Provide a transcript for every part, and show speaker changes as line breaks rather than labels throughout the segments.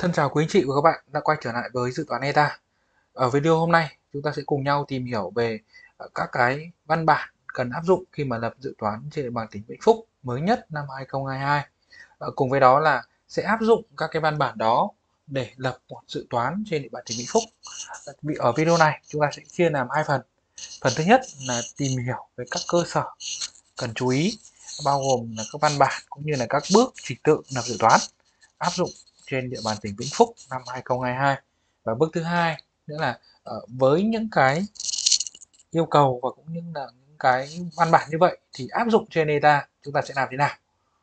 Thân chào quý anh chị và các bạn đã quay trở lại với dự toán ETA. Ở video hôm nay, chúng ta sẽ cùng nhau tìm hiểu về các cái văn bản cần áp dụng khi mà lập dự toán trên địa bàn tỉnh Vĩnh Phúc mới nhất năm 2022. Cùng với đó là sẽ áp dụng các cái văn bản đó để lập một dự toán trên địa bàn tỉnh Vĩnh Phúc. Ở video này, chúng ta sẽ chia làm hai phần. Phần thứ nhất là tìm hiểu về các cơ sở cần chú ý, bao gồm là các văn bản cũng như là các bước trình tự lập dự toán áp dụng trên địa bàn tỉnh Vĩnh Phúc năm 2022. Và bước thứ hai nữa là với những cái yêu cầu và cũng như là những cái văn bản như vậy thì áp dụng trên ETA chúng ta sẽ làm thế nào.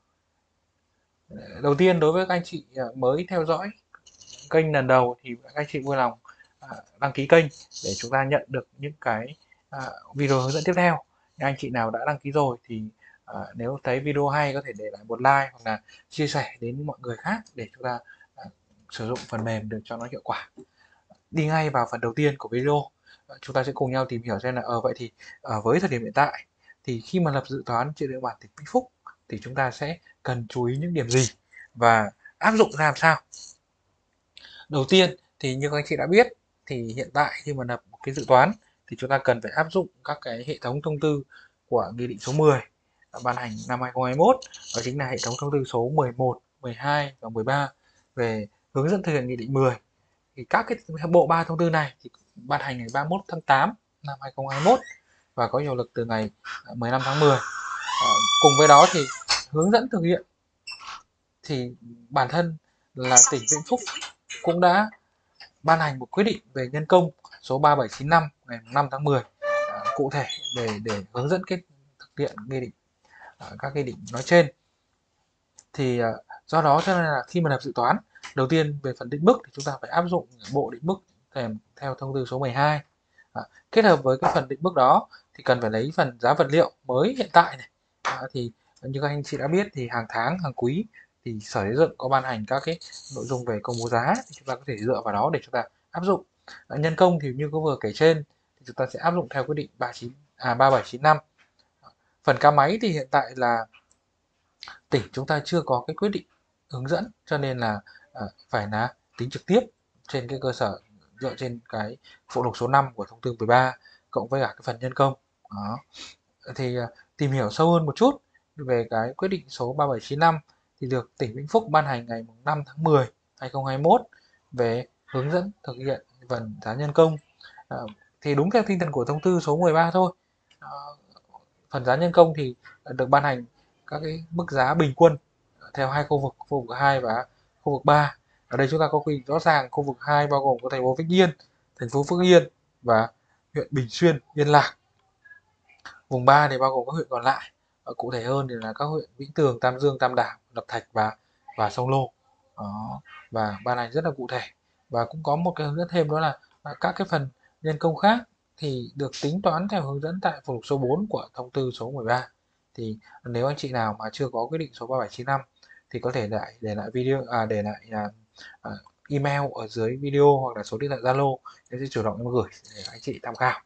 Đầu tiên, đối với các anh chị mới theo dõi kênh lần đầu thì các anh chị vui lòng đăng ký kênh để chúng ta nhận được những cái video hướng dẫn tiếp theo. Nếu anh chị nào đã đăng ký rồi thì nếu thấy video hay có thể để lại một like hoặc là chia sẻ đến mọi người khác để chúng ta sử dụng phần mềm được cho nó hiệu quả. Đi ngay vào phần đầu tiên của video, chúng ta sẽ cùng nhau tìm hiểu xem là vậy thì với thời điểm hiện tại thì khi mà lập dự toán trên địa bàn tỉnh Vĩnh Phúc thì chúng ta sẽ cần chú ý những điểm gì và áp dụng ra làm sao. Đầu tiên thì như các anh chị đã biết thì hiện tại khi mà lập một cái dự toán thì chúng ta cần phải áp dụng các cái hệ thống thông tư của Nghị định số 10 ban hành năm 2021, đó chính là hệ thống thông tư số 11, 12 và 13 về hướng dẫn thực hiện Nghị định 10. Thì các cái bộ ba thông tư này thì ban hành ngày 31 tháng 8 năm 2021 và có hiệu lực từ ngày 15 tháng 10. Cùng với đó thì hướng dẫn thực hiện thì bản thân là tỉnh Vĩnh Phúc cũng đã ban hành một quyết định về nhân công số 3795 ngày 5 tháng 10 cụ thể để hướng dẫn thực hiện nghị định các nghị định nói trên. Thì do đó cho nên là khi mà lập dự toán, đầu tiên về phần định mức thì chúng ta phải áp dụng bộ định mức theo thông tư số 12. Kết hợp với cái phần định mức đó thì cần phải lấy phần giá vật liệu mới hiện tại này. Thì như các anh chị đã biết thì hàng tháng, hàng quý thì Sở Xây dựng có ban hành các cái nội dung về công bố giá thì chúng ta có thể dựa vào đó để chúng ta áp dụng. Nhân công thì như có vừa kể trên thì chúng ta sẽ áp dụng theo quyết định 3795. Phần ca máy thì hiện tại là tỉnh chúng ta chưa có cái quyết định hướng dẫn cho nên là phải là tính trực tiếp trên cái cơ sở dựa trên cái phụ lục số 5 của thông tư 13 cộng với cả cái phần nhân công đó. Thì tìm hiểu sâu hơn một chút về cái quyết định số 3795 thì được tỉnh Vĩnh Phúc ban hành ngày 5 tháng 10 2021 về hướng dẫn thực hiện phần giá nhân công. Thì đúng theo tinh thần của thông tư số 13 thôi. Phần giá nhân công thì được ban hành các cái mức giá bình quân theo hai khu vực 2 và khu vực 3. Ở đây chúng ta có quy định rõ ràng khu vực 2 bao gồm có thành phố Vĩnh Yên, thành phố Phước Yên và huyện Bình Xuyên, Yên Lạc. Vùng 3 thì bao gồm các huyện còn lại. Cụ thể hơn thì là các huyện Vĩnh Tường, Tam Dương, Tam Đảo, Lập Thạch và Sông Lô. Đó. Và ban hành rất là cụ thể. Và cũng có một cái hướng dẫn thêm đó là các cái phần nhân công khác thì được tính toán theo hướng dẫn tại phụ lục số 4 của thông tư số 13. Thì nếu anh chị nào mà chưa có quyết định số 3795 thì có thể để lại video để lại email ở dưới video hoặc là số điện thoại Zalo để sẽ chủ động em gửi để anh chị tham khảo.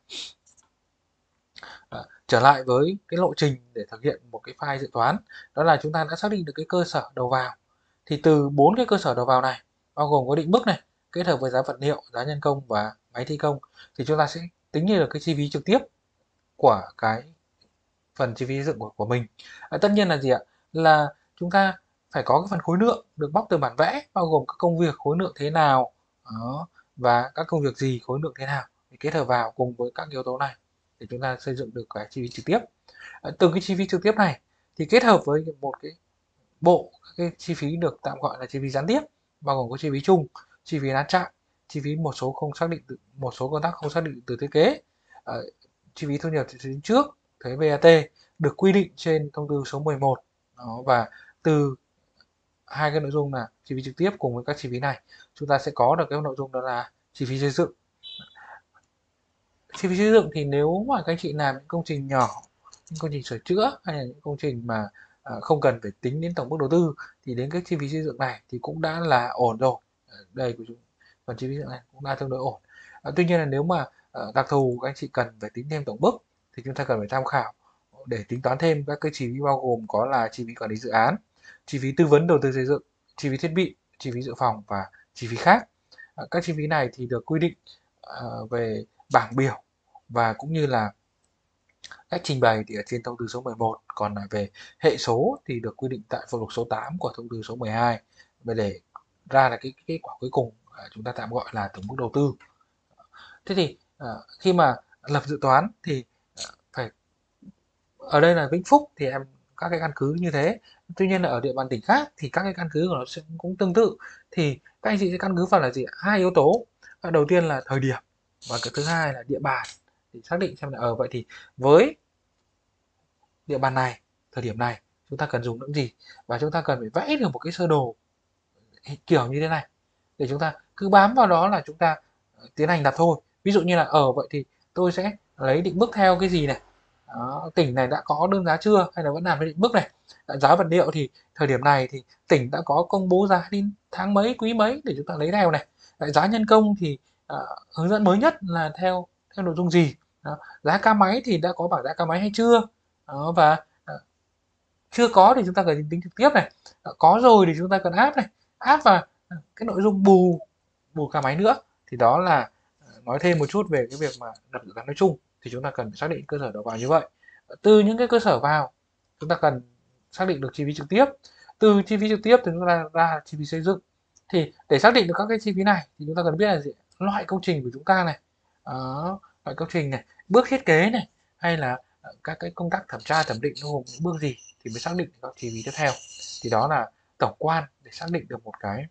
Trở lại với cái lộ trình để thực hiện một cái file dự toán, đó là chúng ta đã xác định được cái cơ sở đầu vào. Thì từ 4 cái cơ sở đầu vào này, bao gồm có định mức này, kết hợp với giá vật liệu, giá nhân công và máy thi công, thì chúng ta sẽ tính được cái chi phí trực tiếp của cái phần chi phí xây dựng của mình. Tất nhiên là gì ạ? Là chúng ta phải có cái phần khối lượng được bóc từ bản vẽ, bao gồm các công việc khối lượng thế nào đó, và các công việc gì khối lượng thế nào để kết hợp vào cùng với các yếu tố này để chúng ta xây dựng được cái chi phí trực tiếp. Từ cái chi phí trực tiếp này thì kết hợp với một cái bộ cái chi phí được tạm gọi là chi phí gián tiếp, bao gồm có chi phí chung, chi phí lát chạm, chi phí một số không xác định một số công tác không xác định từ thiết kế, chi phí thu nhập từ trước, thuế VAT được quy định trên thông tư số 11. Đó, và từ hai cái nội dung là chi phí trực tiếp cùng với các chi phí này chúng ta sẽ có được cái nội dung đó là chi phí xây dựng. Chi phí xây dựng thì nếu mà các anh chị làm những công trình nhỏ, những công trình sửa chữa hay là những công trình mà không cần phải tính đến tổng mức đầu tư thì đến cái chi phí xây dựng này thì cũng đã là ổn rồi. Đây của chúng phần chi phí xây dựng này cũng đã tương đối ổn. Tuy nhiên là nếu mà đặc thù các anh chị cần phải tính thêm tổng mức thì chúng ta cần phải tham khảo để tính toán thêm các cái chi phí bao gồm có là chi phí quản lý dự án, chi phí tư vấn đầu tư xây dựng, chi phí thiết bị, chi phí dự phòng và chi phí khác. Các chi phí này thì được quy định về bảng biểu và cũng như là cách trình bày thì ở trên thông tư số 11, còn là về hệ số thì được quy định tại phụ lục số 8 của thông tư số 12, và để ra là cái kết quả cuối cùng chúng ta tạm gọi là tổng mức đầu tư. Thế thì khi mà lập dự toán thì phải, ở đây là Vĩnh Phúc thì các cái căn cứ như thế, tuy nhiên là ở địa bàn tỉnh khác thì các cái căn cứ của nó sẽ cũng tương tự, thì các anh chị sẽ căn cứ vào là gì ạ? Hai yếu tố. Đầu tiên là thời điểm và cái thứ hai là địa bàn, để xác định xem là vậy thì với địa bàn này, thời điểm này chúng ta cần dùng những gì, và chúng ta cần phải vẽ được một cái sơ đồ kiểu như thế này để chúng ta cứ bám vào đó là chúng ta tiến hành đặt thôi. Ví dụ như là vậy thì tôi sẽ lấy định mức theo cái gì này. Đó, tỉnh này đã có đơn giá chưa hay là vẫn làm với định mức này. Giá vật liệu thì thời điểm này thì tỉnh đã có công bố giá đến tháng mấy quý mấy để chúng ta lấy theo này. Giá nhân công thì hướng dẫn mới nhất là theo nội dung gì. Đó. Giá ca máy thì đã có bảng giá ca máy hay chưa. Đó, và chưa có thì chúng ta cần tính trực tiếp này, có rồi thì chúng ta cần áp này, áp vào cái nội dung bù ca máy nữa. Thì đó là nói thêm một chút về cái việc mà lập dự toán nói chung, thì chúng ta cần phải xác định cơ sở đầu vào như vậy. Từ những cái cơ sở vào chúng ta cần xác định được chi phí trực tiếp, từ chi phí trực tiếp thì chúng ta ra chi phí xây dựng. Thì để xác định được các cái chi phí này thì chúng ta cần biết là gì? Loại công trình của chúng ta này, loại công trình này, bước thiết kế này, hay là các cái công tác thẩm tra thẩm định nó gồm những bước gì thì mới xác định được các chi phí tiếp theo. Thì đó là tổng quan để xác định được một cái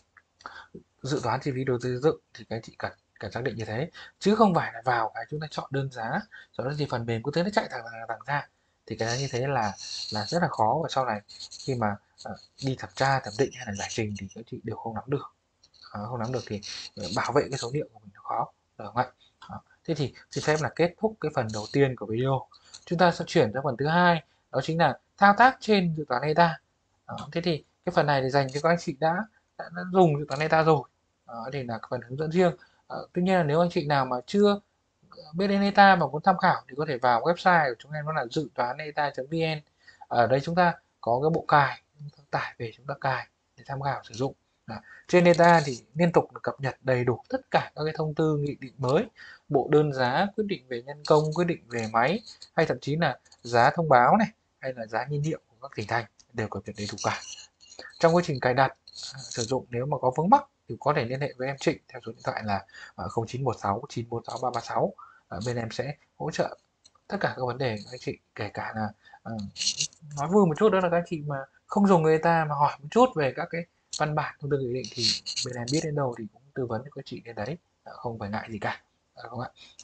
dự toán chi phí đầu tư xây dựng, thì các anh chị cần xác định như thế, chứ không phải là vào cái chúng ta chọn đơn giá sau đó thì phần mềm cứ thế nó chạy thẳng ra, thì cái như thế là rất là khó, và sau này khi mà đi thẩm tra thẩm định hay là giải trình thì các chị đều không nắm được. Không nắm được thì bảo vệ cái số liệu của mình nó khó, được không ạ? Thế thì xin phép là kết thúc cái phần đầu tiên của video, chúng ta sẽ chuyển sang phần thứ hai, đó chính là thao tác trên dự toán ETA. Thế thì cái phần này thì dành cho các anh chị đã dùng dự toán ETA rồi. Thì là phần hướng dẫn riêng. Tuy nhiên là nếu anh chị nào mà chưa biết đến ETA mà muốn tham khảo thì có thể vào website của chúng em, đó là dự toán eta.vn. Ở đây chúng ta có cái bộ cài, chúng ta tải về chúng ta cài để tham khảo sử dụng. Trên ETA thì liên tục được cập nhật đầy đủ tất cả các cái thông tư nghị định mới, bộ đơn giá, quyết định về nhân công, quyết định về máy, hay thậm chí là giá thông báo này, hay là giá nhiên liệu của các tỉnh thành đều cập nhật đầy đủ cả. Trong quá trình cài đặt sử dụng, nếu mà có vướng mắc thì có thể liên hệ với em Trịnh theo số điện thoại là 0916 946 336. Bên em sẽ hỗ trợ tất cả các vấn đề của anh chị, kể cả là nói vui một chút đó là các anh chị mà không dùng người ta mà hỏi một chút về các cái văn bản thông tư nghị định thì bên em biết đến đâu thì cũng tư vấn cho các chị đến đấy, không phải ngại gì cả, không ạ?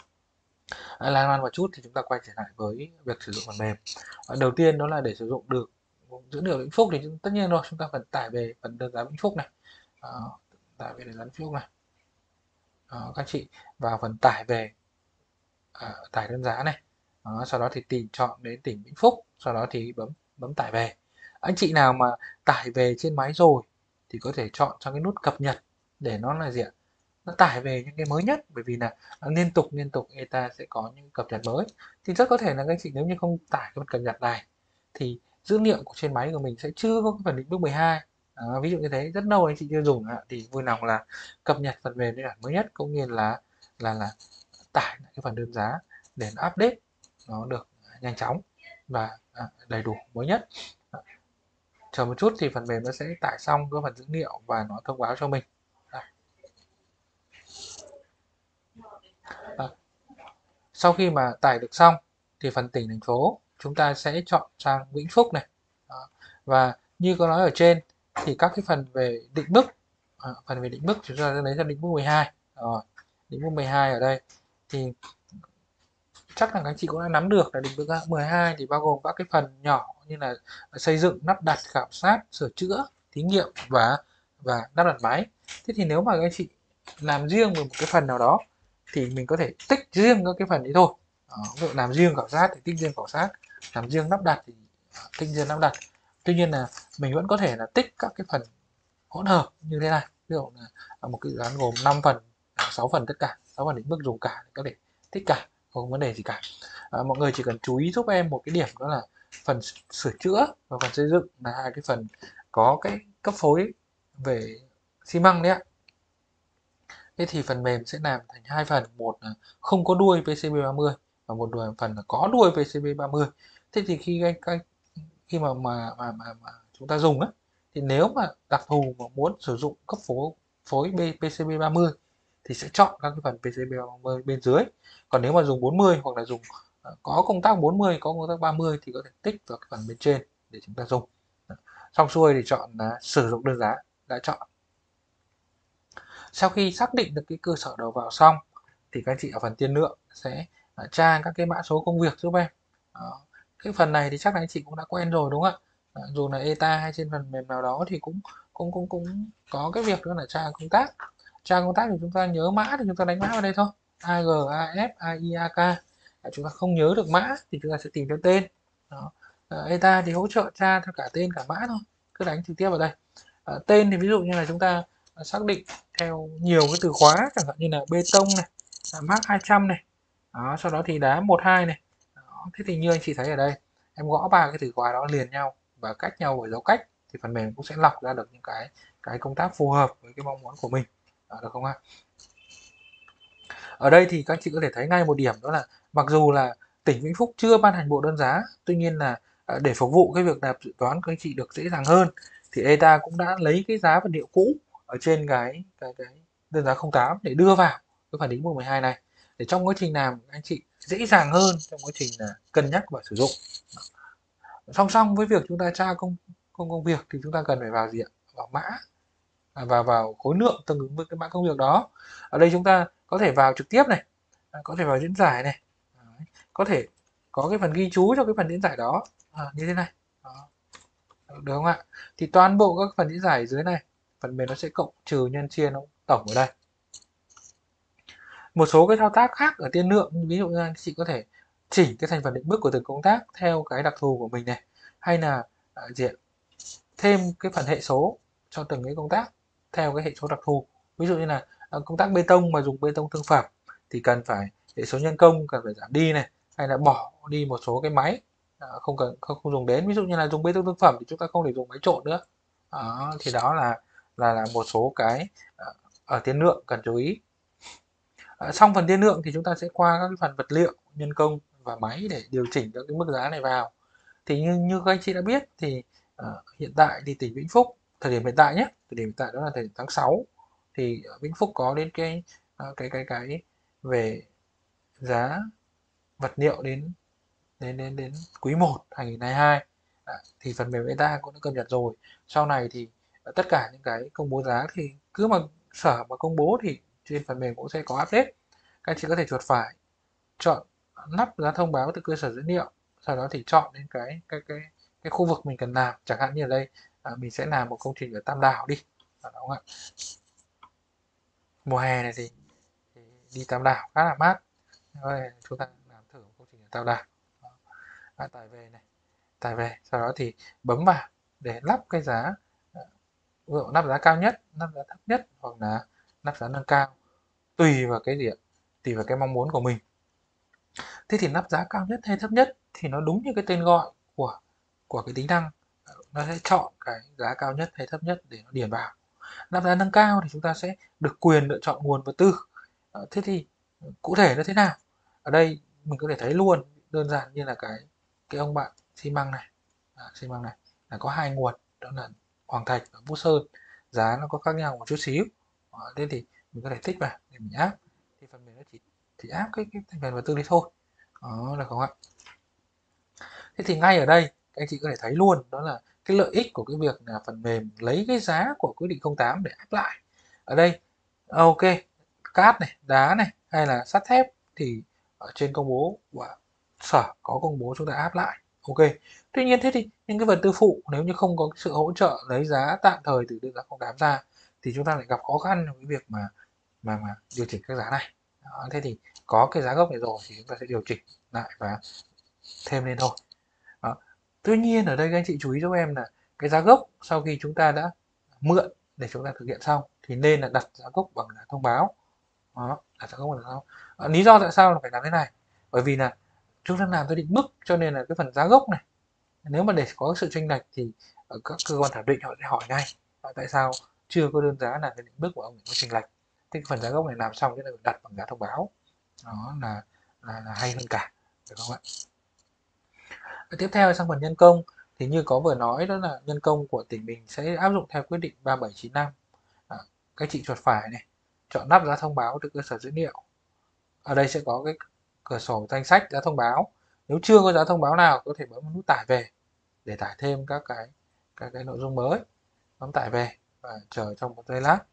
Lan man một chút thì chúng ta quay trở lại với việc sử dụng phần mềm. Đầu tiên đó là để sử dụng được dữ liệu Vĩnh Phúc thì tất nhiên rồi chúng ta phải tải về phần đơn giá Vĩnh Phúc này. Tải về đơn giá Vĩnh Phúc này. Các chị vào phần tải về, tải đơn giá này. Sau đó thì chọn đến tỉnh Vĩnh Phúc, sau đó thì bấm tải về. Anh chị nào mà tải về trên máy rồi thì có thể chọn cho cái nút cập nhật để nó là gì ạ? Nó tải về những cái mới nhất, bởi vì là liên tục ETA sẽ có những cập nhật mới, thì rất có thể là các anh chị nếu như không tải cái phần cập nhật này thì dữ liệu của trên máy của mình sẽ chưa có cái phần định mức 12. Ví dụ như thế, rất lâu anh chị chưa dùng thì vui lòng là cập nhật phần mềm phiên bản mới nhất, cũng như là tải lại cái phần đơn giá để nó update nó được nhanh chóng và đầy đủ mới nhất. Chờ một chút thì phần mềm nó sẽ tải xong cái phần dữ liệu và nó thông báo cho mình. Sau khi mà tải được xong thì phần tỉnh thành phố chúng ta sẽ chọn sang Vĩnh Phúc này. Và như có nói ở trên thì các cái phần về định mức, chúng ta sẽ lấy ra định mức 12. Định mức 12 ở đây thì chắc là các anh chị cũng đã nắm được là định mức 12 thì bao gồm các cái phần nhỏ như là xây dựng, lắp đặt, khảo sát, sửa chữa, thí nghiệm và lắp đặt máy. Thế thì nếu mà các anh chị làm riêng một cái phần nào đó thì mình có thể tích riêng các cái phần ấy thôi. Ví dụ làm riêng khảo sát thì tích riêng khảo sát, làm riêng lắp đặt thì tích riêng lắp đặt. Tuy nhiên là mình vẫn có thể là tích các cái phần hỗn hợp như thế này. Ví dụ là một cái dự án gồm 5 phần, 6 phần tất cả, 6 phần định mức dùng cả, có thể tích cả, không có vấn đề gì cả. Mọi người chỉ cần chú ý giúp em một cái điểm, đó là phần sửa chữa và phần xây dựng là hai cái phần có cái cấp phối về xi măng đấy ạ. Thế thì phần mềm sẽ làm thành hai phần, một là không có đuôi PCB30 và một phần là có đuôi PCB30. Thế thì khi mà chúng ta dùng á, thì nếu mà đặc thù mà muốn sử dụng cấp phối PCB30 thì sẽ chọn các cái phần PCB30 bên dưới. Còn nếu mà dùng 40 hoặc là dùng có công tắc 40, có công tắc 30 thì có thể tích vào cái phần bên trên để chúng ta dùng. Xong xuôi thì chọn là sử dụng đơn giá, đã chọn. Sau khi xác định được cái cơ sở đầu vào xong thì các anh chị ở phần tiên lượng sẽ tra các cái mã số công việc giúp em. Đó. Cái phần này thì chắc là anh chị cũng đã quen rồi đúng không ạ? Dù là ETA hay trên phần mềm nào đó thì cũng có cái việc đó là tra công tác. Tra công tác thì chúng ta nhớ mã thì chúng ta đánh mã vào đây thôi. AG, AF, AI, AK. Chúng ta không nhớ được mã thì chúng ta sẽ tìm theo tên. Đó. ETA thì hỗ trợ tra theo cả tên cả mã thôi. Cứ đánh trực tiếp vào đây. Tên thì ví dụ như là chúng ta xác định theo nhiều cái từ khóa, chẳng hạn như là bê tông này, mác 200 này. Đó, sau đó thì đá 12 này. Đó, thế thì như anh chị thấy ở đây, em gõ ba cái từ khóa đó liền nhau và cách nhau bởi dấu cách thì phần mềm cũng sẽ lọc ra được những cái công tác phù hợp với cái mong muốn của mình. Đó, được không ạ? Ở đây thì các chị có thể thấy ngay một điểm, đó là mặc dù là tỉnh Vĩnh Phúc chưa ban hành bộ đơn giá, tuy nhiên là để phục vụ cái việc nạp dự toán các anh chị được dễ dàng hơn thì ETA cũng đã lấy cái giá vật liệu cũ ở trên cái đơn giá 08 để đưa vào cái phản ứng mùng 12 này, để trong quá trình làm anh chị dễ dàng hơn trong quá trình là cân nhắc và sử dụng. Song song với việc chúng ta tra công việc thì chúng ta cần phải vào gì ạ? Vào mã, vào khối lượng tương ứng với cái mã công việc đó. Ở đây chúng ta có thể vào trực tiếp này, có thể vào diễn giải này. Đấy. Có thể có cái phần ghi chú cho cái phần diễn giải đó như thế này. Đó. Được không ạ? Thì toàn bộ các phần diễn giải ở dưới này, phần mềm nó sẽ cộng trừ nhân chia nó tổng ở đây. Một số cái thao tác khác ở tiên lượng, ví dụ như anh chị có thể chỉnh cái thành phần định mức của từng công tác theo cái đặc thù của mình này, hay là thêm cái phần hệ số cho từng cái công tác theo cái hệ số đặc thù. Ví dụ như là công tác bê tông mà dùng bê tông thương phẩm thì cần phải hệ số nhân công cần phải giảm đi này, hay là bỏ đi một số cái máy không dùng đến. Ví dụ như là dùng bê tông thương phẩm thì chúng ta không thể dùng máy trộn nữa. Đó, thì đó là một số cái ở tiên lượng cần chú ý. Xong phần tiên lượng thì chúng ta sẽ qua các cái phần vật liệu, nhân công và máy để điều chỉnh các cái mức giá này vào. Thì như các anh chị đã biết thì hiện tại thì tỉnh Vĩnh Phúc, thời điểm hiện tại nhé, thời điểm hiện tại đó là thời điểm tháng 6, thì Vĩnh Phúc có đến cái về giá vật liệu đến đến quý 1 2022. Thì phần mềm ETA cũng đã cập nhật rồi. Sau này thì tất cả những cái công bố giá thì cứ mà sở mà công bố thì trên phần mềm cũng sẽ có update. Các anh chị có thể chuột phải, chọn nắp giá thông báo từ cơ sở dữ liệu, sau đó thì chọn đến cái khu vực mình cần làm. Chẳng hạn như ở đây mình sẽ làm một công trình ở Tam Đảo đi, đúng không ạ? Mùa hè này thì đi Tam Đảo khá là mát. Rồi, chúng ta làm thử một công trình ở Tam Đảo. Tải về này, tải về, sau đó thì bấm vào để lắp cái giá, ví dụ lắp giá cao nhất, lắp giá thấp nhất, hoặc là lắp giá nâng cao, tùy vào cái gì ạ? Tùy vào cái mong muốn của mình. Thế thì lắp giá cao nhất hay thấp nhất thì nó đúng như cái tên gọi của cái tính năng, nó sẽ chọn cái giá cao nhất hay thấp nhất để nó điền vào. Lắp giá nâng cao thì chúng ta sẽ được quyền lựa chọn nguồn vật tư. Thế thì cụ thể nó thế nào? Ở đây mình có thể thấy luôn, đơn giản như là cái ông bạn xi măng này, xi măng này là có hai nguồn, đó là Hoàng Thạch và Bút Sơn. Giá nó có khác nhau một chút xíu. Thế thì mình có thể tích vào để mình áp, thì phần mềm nó chỉ áp cái thành phần vật tư đấy thôi. Đó, được không ạ? Thế thì ngay ở đây các anh chị có thể thấy luôn, đó là cái lợi ích của cái việc là phần mềm lấy cái giá của quyết định 08 để áp lại. Ở đây ok, cát này, đá này hay là sắt thép thì ở trên công bố của sở có công bố chúng ta áp lại. Ok. Tuy nhiên thế thì những cái vật tư phụ nếu như không có sự hỗ trợ lấy giá tạm thời từ đơn giá 08 ra thì chúng ta lại gặp khó khăn trong cái việc mà điều chỉnh các giá này. Đó, thế thì có cái giá gốc này rồi thì chúng ta sẽ điều chỉnh lại và thêm lên thôi. Đó. Tuy nhiên ở đây các anh chị chú ý giúp em là cái giá gốc sau khi chúng ta đã mượn để chúng ta thực hiện xong thì nên là đặt giá gốc bằng giá thông báo. Đó, đặt giá gốc bằng giá thông báo. Lý do tại sao là phải làm thế này? Bởi vì là chúng ta làm theo định mức, cho nên là cái phần giá gốc này nếu mà để có sự chênh lệch thì ở các cơ quan thẩm định họ sẽ hỏi ngay tại sao chưa có đơn giá là cái định mức của ông có chênh lệch. cái phần giá gốc này làm xong cái này đặt bằng giá thông báo, đó là hay hơn cả, được không ạ? Tiếp theo sang phần nhân công thì như có vừa nói đó là nhân công của tỉnh mình sẽ áp dụng theo quyết định 3795. À, các chị chuột phải này, chọn nắp giá thông báo từ cơ sở dữ liệu. Ở đây sẽ có cái cửa sổ danh sách giá thông báo. Nếu chưa có giá thông báo nào có thể bấm nút tải về để tải thêm các cái nội dung mới. Bấm tải về và chờ trong một giây lát.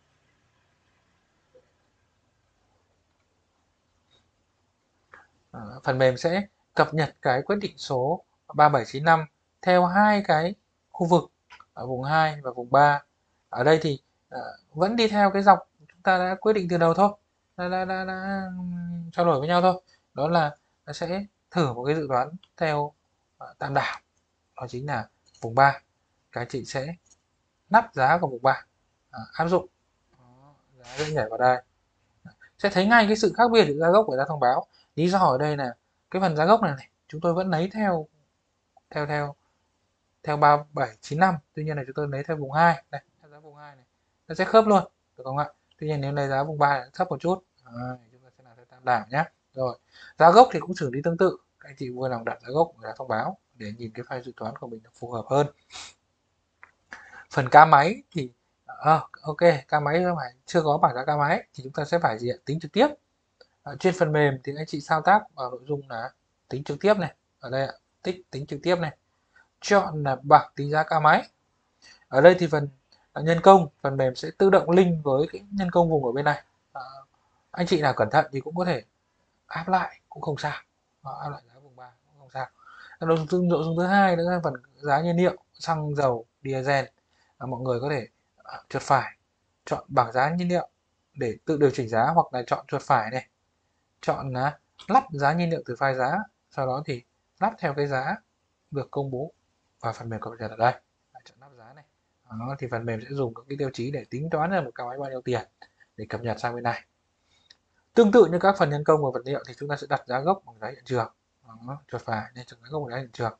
Phần mềm sẽ cập nhật cái quyết định số 3795 theo hai cái khu vực ở vùng 2 và vùng 3. Ở đây thì vẫn đi theo cái dọc chúng ta đã quyết định từ đầu thôi, đã trao đổi với nhau thôi. Đó là nó sẽ thử một cái dự đoán theo tam đảo, đó chính là vùng 3. Các anh chị sẽ nắp giá của vùng 3, áp dụng. Đó, giá sẽ nhảy vào đây. Sẽ thấy ngay cái sự khác biệt giữa giá gốc và giá thông báo. Lý do ở đây là cái phần giá gốc này chúng tôi vẫn lấy theo theo theo theo 3795, tuy nhiên là chúng tôi lấy theo vùng 2 đây, theo giá vùng 2 này nó sẽ khớp luôn, được không ạ? Tuy nhiên nếu lấy giá vùng 3 thấp một chút, chúng ta sẽ làm theo tam đảo nhé. Rồi giá gốc thì cũng xử lý tương tự, các anh chị vui lòng đặt giá gốc và giá thông báo để nhìn cái file dự toán của mình được phù hợp hơn. Phần ca máy thì ok, ca máy không phải chưa có bảng giá ca máy thì chúng ta sẽ phải tính trực tiếp. Trên phần mềm thì anh chị thao tác vào nội dung là tính trực tiếp này, ở đây tích tính trực tiếp này, chọn là bảng tính giá ca máy. Ở đây thì phần nhân công, phần mềm sẽ tự động link với cái nhân công vùng ở bên này. Anh chị nào cẩn thận thì cũng có thể áp lại cũng không sao, áp lại giá vùng 3 cũng không sao. Nội dung thứ hai nữa là phần giá nhiên liệu xăng dầu diesel. Mọi người có thể chuột phải chọn bảng giá nhiên liệu để tự điều chỉnh giá, hoặc là chọn chuột phải này, chọn là lắp giá nhiên liệu từ file giá, sau đó thì lắp theo cái giá được công bố và phần mềm cập nhật ở đây. Chọn lắp giá này. Đó, thì phần mềm sẽ dùng các cái tiêu chí để tính toán ra một ca máy bao nhiêu tiền để cập nhật sang bên này. Tương tự như các phần nhân công và vật liệu thì chúng ta sẽ đặt giá gốc bằng giá hiện trường. Đó, chuột phải nên chọn giá gốc bằng giá hiện trường.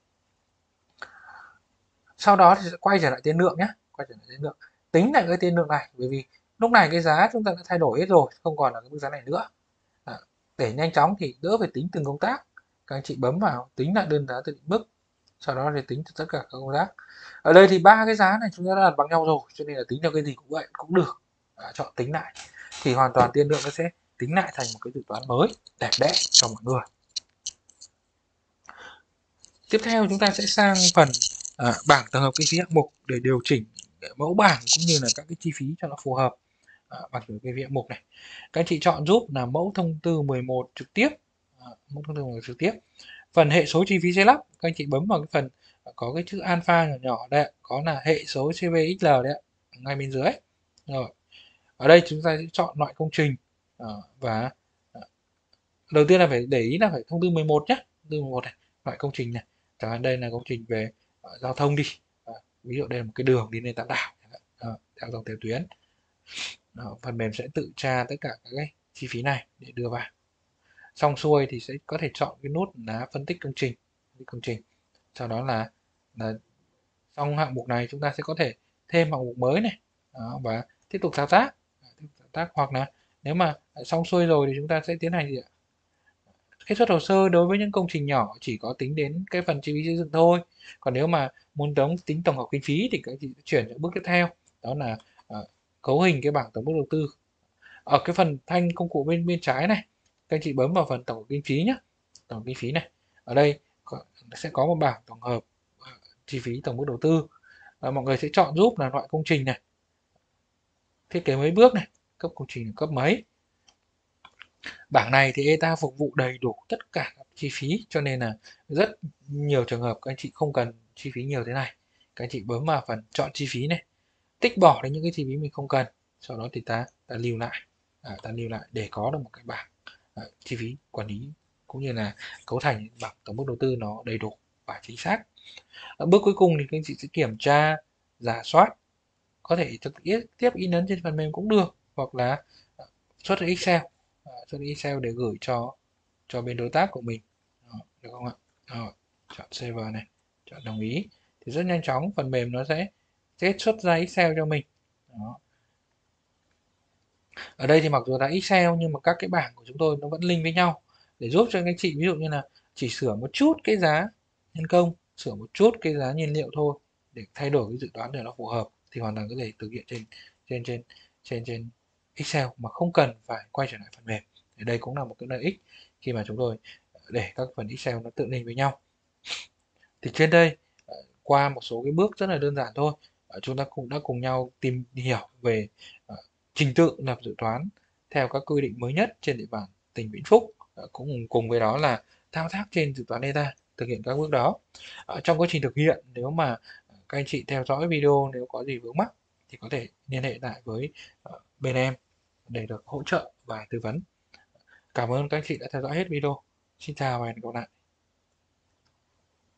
Sau đó thì sẽ quay trở lại tiên lượng nhé, quay trở lại tiên lượng, tính lại cái tiên lượng này, bởi vì lúc này cái giá chúng ta đã thay đổi hết rồi, không còn là cái mức giá này nữa. Để nhanh chóng thì đỡ phải tính từng công tác, các anh chị bấm vào tính lại đơn giá tự định mức, sau đó thì tính tất cả các công tác. Ở đây thì ba cái giá này chúng ta đã đặt bằng nhau rồi, cho nên là tính theo cái gì cũng vậy cũng được. Chọn tính lại thì hoàn toàn tiên lượng nó sẽ tính lại thành một cái dự toán mới đẹp đẽ cho mọi người. Tiếp theo chúng ta sẽ sang phần bảng tổng hợp kinh phí hạng mục để điều chỉnh mẫu bảng cũng như là các cái chi phí cho nó phù hợp. Bảng tổng hợp kinh phí hạng mục này, các anh chị chọn giúp là mẫu thông tư 11 trực tiếp. Mẫu thông tư 11 trực tiếp. Phần hệ số chi phí xây lắp, các anh chị bấm vào cái phần có cái chữ alpha nhỏ nhỏ đây, có là hệ số CVXL đấy, ngay bên dưới. Rồi ở đây chúng ta sẽ chọn loại công trình, và đầu tiên là phải để ý là phải thông tư 11 nhé. Thông tư 11 này, loại công trình này, chẳng hạn đây là công trình về giao thông đi, ví dụ đây là một cái đường đi lên Tam Đảo, theo dòng tiểu tuyến. Phần mềm sẽ tự tra tất cả các cái chi phí này để đưa vào. Xong xuôi thì sẽ có thể chọn cái nút là phân tích công trình. Sau đó là xong hạng mục này chúng ta sẽ có thể thêm hạng mục mới này. Đó, và tiếp tục thao tác, hoặc là nếu mà xong xuôi rồi thì chúng ta sẽ tiến hành gì ạ? Kết xuất hồ sơ đối với những công trình nhỏ chỉ có tính đến cái phần chi phí xây dựng thôi. Còn nếu mà muốn tính tổng hợp kinh phí thì các chị sẽ chuyển sang bước tiếp theo, đó là cấu hình cái bảng tổng mức đầu tư. Ở cái phần thanh công cụ bên bên trái này, các anh chị bấm vào phần tổng hợp kinh phí nhé, tổng hợp kinh phí này. Ở đây sẽ có một bảng tổng hợp chi phí tổng mức đầu tư. Mọi người sẽ chọn giúp là loại công trình này, thiết kế mấy bước này, cấp công trình cấp mấy. Bảng này thì ETA phục vụ đầy đủ tất cả các chi phí, cho nên là rất nhiều trường hợp các anh chị không cần chi phí nhiều thế này. Các anh chị bấm vào phần chọn chi phí này, tích bỏ đến những cái chi phí mình không cần, sau đó thì ta lưu lại, để có được một cái bảng chi phí quản lý cũng như là cấu thành bảng tổng mức đầu tư nó đầy đủ và chính xác. Bước cuối cùng thì các anh chị sẽ kiểm tra, rà soát, có thể trực tiếp in ấn trên phần mềm cũng được, hoặc là xuất Excel để gửi cho bên đối tác của mình. Đó, được không ạ? Rồi, chọn Save này, chọn đồng ý thì rất nhanh chóng phần mềm nó sẽ xuất ra Excel cho mình. Đó. Ở đây thì mặc dù là Excel nhưng mà các cái bảng của chúng tôi nó vẫn link với nhau để giúp cho các anh chị ví dụ như là chỉ sửa một chút cái giá nhân công, sửa một chút cái giá nhiên liệu thôi để thay đổi cái dự toán để nó phù hợp thì hoàn toàn có thể thực hiện trên trên trên Excel mà không cần phải quay trở lại phần mềm. Thì đây cũng là một cái lợi ích khi mà chúng tôi để các phần Excel nó tự link với nhau. Thì trên đây qua một số cái bước rất là đơn giản thôi, chúng ta cũng đã cùng nhau tìm hiểu về trình tự lập dự toán theo các quy định mới nhất trên địa bàn tỉnh Vĩnh Phúc, cũng cùng với đó là thao tác trên dự toán data thực hiện các bước đó. Trong quá trình thực hiện, nếu mà các anh chị theo dõi video, nếu có gì vướng mắc thì có thể liên hệ lại với bên em để được hỗ trợ và tư vấn. Cảm ơn các anh chị đã theo dõi hết video. Xin chào và hẹn gặp lại.